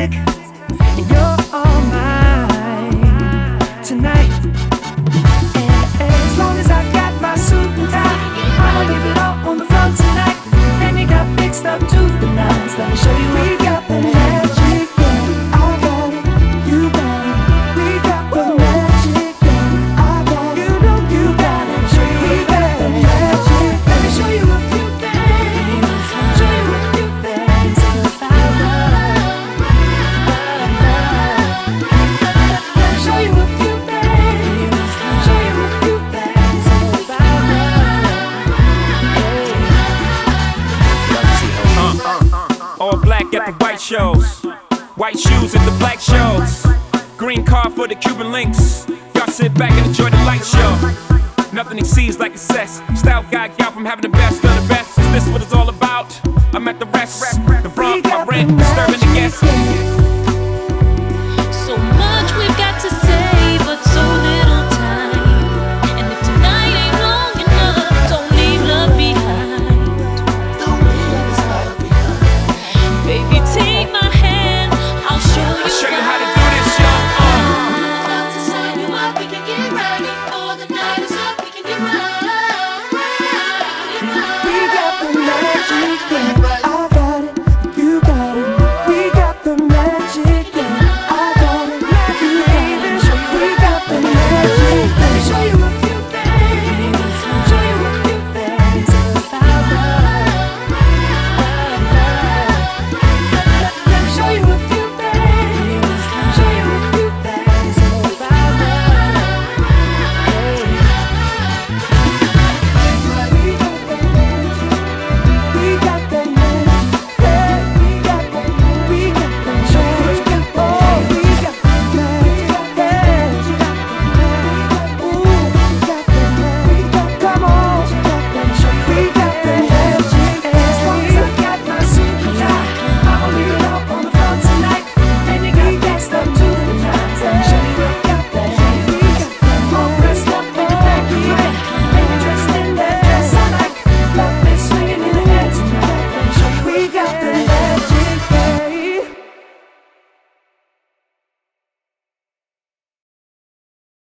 magic, and you're all mine tonight. And as long as I got my suit and tie, I'ma give it all on the floor tonight. And you got mixed up to the nines. Let me show you we got the magic. Yeah, I got it, you got it. We got the magic. Yeah, I got it, you know you got it. Show you we got the magic. Let me show you a few things. Show you a few things about love. Let me show you a few things. Show you a few things about love. All black at the white shows, white shoes at the black shows, green car for the Cuban links. Y'all sit back and enjoy the light show. Nothing exceeds like excess. Style guy out from having the best of the best. Is this what it's all about? I'm at the rest.